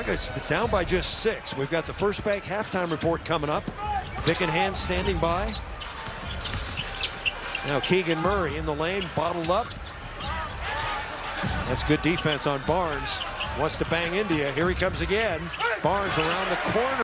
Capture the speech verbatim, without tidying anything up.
It's down by just six. We've got the first bank halftime report coming up. Pick and hand standing by. Now Keegan Murray in the lane, bottled up. That's good defense on Barnes. Wants to bang India. Here he comes again. Barnes around the corner.